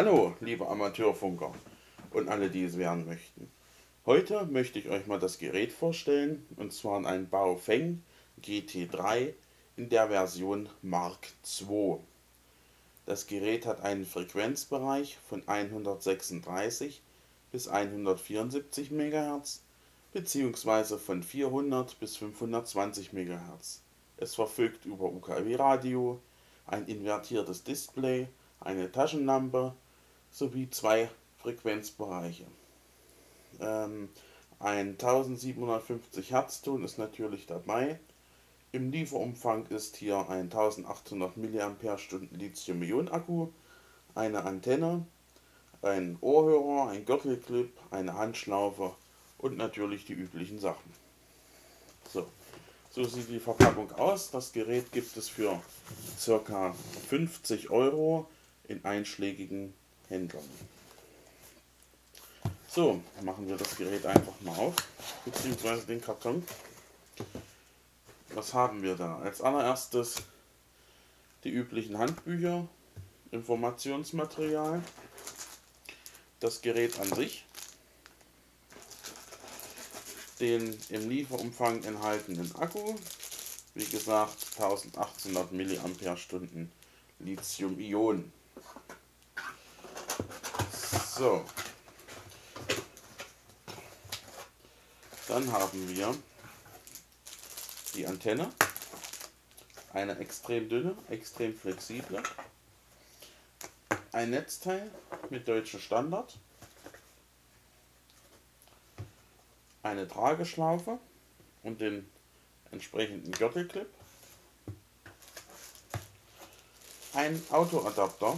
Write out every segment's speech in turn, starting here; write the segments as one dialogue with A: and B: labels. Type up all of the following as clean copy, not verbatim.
A: Hallo, liebe Amateurfunker und alle, die es werden möchten. Heute möchte ich euch mal das Gerät vorstellen, und zwar ein Baofeng GT3 in der Version Mark II. Das Gerät hat einen Frequenzbereich von 136 bis 174 MHz bzw. von 400 bis 520 MHz. Es verfügt über UKW-Radio, ein invertiertes Display, eine Taschenlampe sowie zwei Frequenzbereiche. Ein 1750 Hertz Ton ist natürlich dabei. Im Lieferumfang ist hier ein 1800 mAh Lithium-Ionen-Akku, eine Antenne, ein Ohrhörer, ein Gürtelclip, eine Handschlaufe und natürlich die üblichen Sachen. So sieht die Verpackung aus. Das Gerät gibt es für ca. 50 € in einschlägigen Händlern. So, machen wir das Gerät einfach mal auf, beziehungsweise den Karton. Was haben wir da? Als allererstes die üblichen Handbücher, Informationsmaterial, das Gerät an sich, den im Lieferumfang enthaltenen Akku, wie gesagt 1800 mAh Lithium-Ionen. So, dann haben wir die Antenne, eine extrem dünne, extrem flexible, ein Netzteil mit deutschem Standard, eine Trageschlaufe und den entsprechenden Gürtelclip, ein Autoadapter,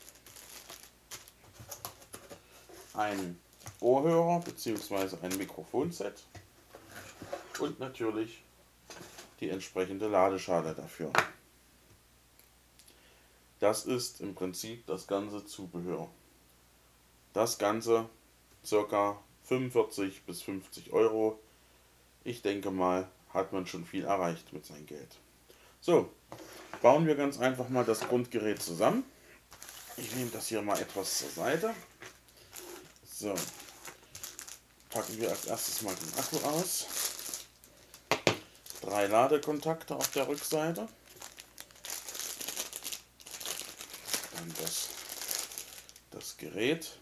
A: ein Ohrhörer bzw. ein Mikrofonset und natürlich die entsprechende Ladeschale dafür. Das ist im Prinzip das ganze Zubehör. Das Ganze ca. 45 bis 50 €. Ich denke mal, hat man schon viel erreicht mit seinem Geld. So, bauen wir ganz einfach mal das Grundgerät zusammen. Ich nehme das hier mal etwas zur Seite. So, packen wir als erstes mal den Akku aus. 3 Ladekontakte auf der Rückseite. Dann das Gerät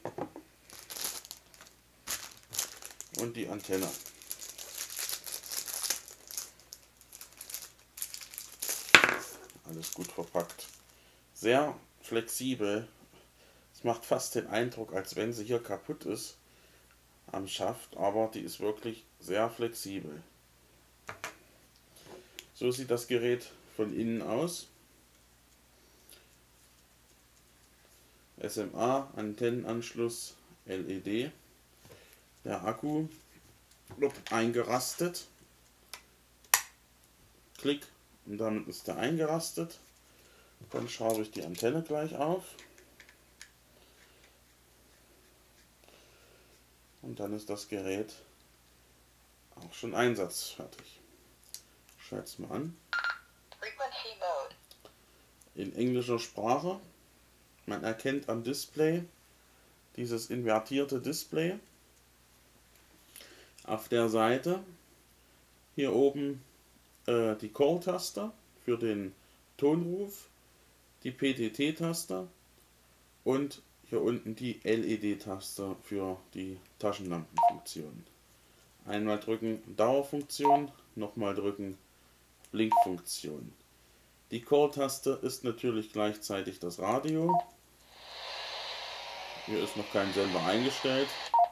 A: und die Antenne. Alles gut verpackt. Sehr flexibel. Es macht fast den Eindruck, als wenn sie hier kaputt ist am Schaft, aber die ist wirklich sehr flexibel. So sieht das Gerät von innen aus. SMA, Antennenanschluss, LED. Der Akku wird eingerastet. Klick, und damit ist er eingerastet. Dann schraube ich die Antenne gleich auf. Und dann ist das Gerät auch schon einsatzfertig. Ich schalte es mal an. In englischer Sprache. Man erkennt am Display dieses invertierte Display. Auf der Seite hier oben die Call-Taste für den Tonruf, die PTT-Taste und hier unten die LED-Taste für die Taschenlampenfunktion. Einmal drücken Dauerfunktion, nochmal drücken Blinkfunktion. Die Call-Taste ist natürlich gleichzeitig das Radio. Hier ist noch kein Sender eingestellt.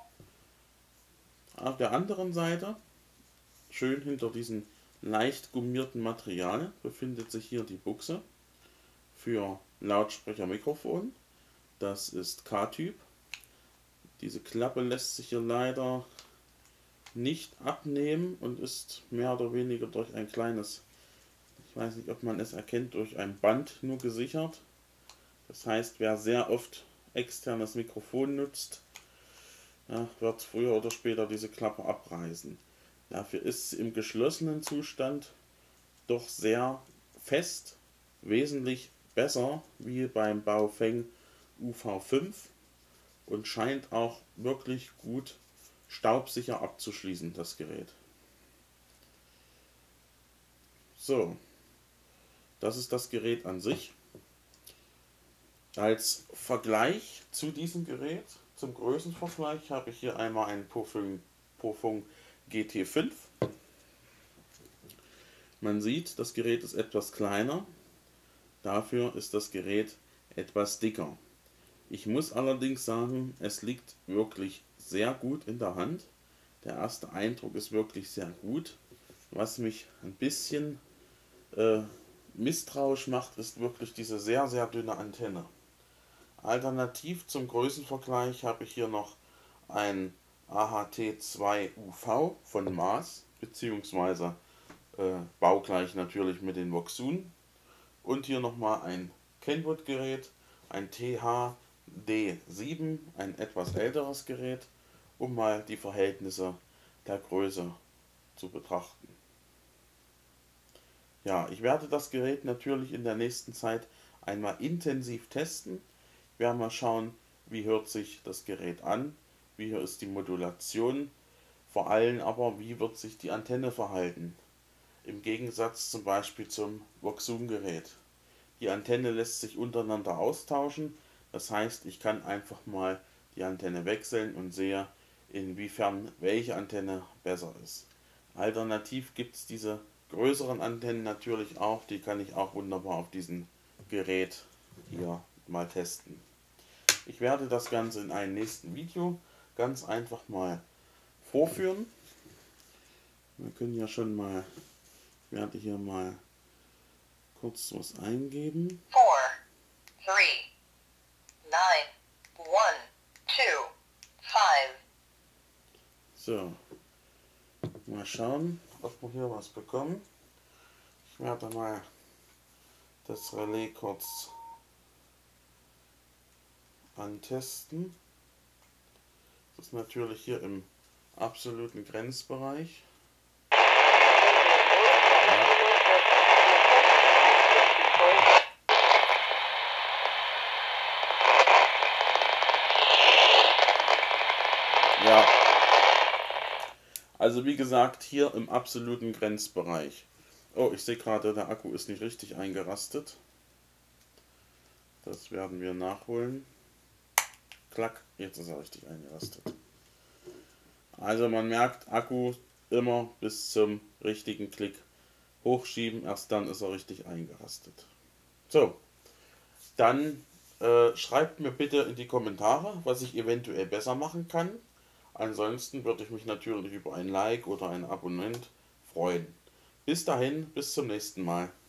A: Auf der anderen Seite, schön hinter diesem leicht gummierten Material, befindet sich hier die Buchse für Lautsprecher-Mikrofon. Das ist K-Typ. Diese Klappe lässt sich hier leider nicht abnehmen und ist mehr oder weniger durch ein kleines, ich weiß nicht, ob man es erkennt, durch ein Band nur gesichert. Das heißt, wer sehr oft externes Mikrofon nutzt, wird früher oder später diese Klappe abreißen. Dafür ist sie im geschlossenen Zustand doch sehr fest, wesentlich besser wie beim Baofeng UV5. und scheint auch wirklich gut staubsicher abzuschließen, das Gerät. So, das ist das Gerät an sich. Als Vergleich zu diesem Gerät, zum Größenvergleich, habe ich hier einmal einen Profung GT5. Man sieht, das Gerät ist etwas kleiner, dafür ist das Gerät etwas dicker. Ich muss allerdings sagen, es liegt wirklich sehr gut in der Hand. Der erste Eindruck ist wirklich sehr gut. Was mich ein bisschen misstrauisch macht, ist wirklich diese sehr, sehr dünne Antenne. Alternativ zum Größenvergleich habe ich hier noch ein AHT2 UV von Maas, beziehungsweise baugleich natürlich mit den Voxun. Und hier nochmal ein Kenwood Gerät, ein THD7, ein etwas älteres Gerät, um mal die Verhältnisse der Größe zu betrachten. Ja, ich werde das Gerät natürlich in der nächsten Zeit einmal intensiv testen. Wir werden mal schauen, wie hört sich das Gerät an, wie ist die Modulation, vor allem aber, wie wird sich die Antenne verhalten. Im Gegensatz zum Beispiel zum Voxun-Gerät. Die Antenne lässt sich untereinander austauschen, das heißt, ich kann einfach mal die Antenne wechseln und sehe, inwiefern welche Antenne besser ist. Alternativ gibt es diese größeren Antennen natürlich auch, die kann ich auch wunderbar auf diesem Gerät hier mal testen. Ich werde das Ganze in einem nächsten Video ganz einfach mal vorführen. Wir können ja schon mal, ich werde hier mal kurz was eingeben.
B: 4, 3, 9, 1, 2, 5.
A: So, mal schauen, ob wir hier was bekommen. Ich werde mal das Relais kurz antesten. Das ist natürlich hier im absoluten Grenzbereich. Ja, also wie gesagt, hier im absoluten Grenzbereich. Oh, ich sehe gerade, der Akku ist nicht richtig eingerastet. Das werden wir nachholen. Klack, jetzt ist er richtig eingerastet. Also man merkt, Akku immer bis zum richtigen Klick hochschieben, erst dann ist er richtig eingerastet. So, dann schreibt mir bitte in die Kommentare, was ich eventuell besser machen kann. Ansonsten würde ich mich natürlich über ein Like oder ein Abonnent freuen. Bis dahin, bis zum nächsten Mal.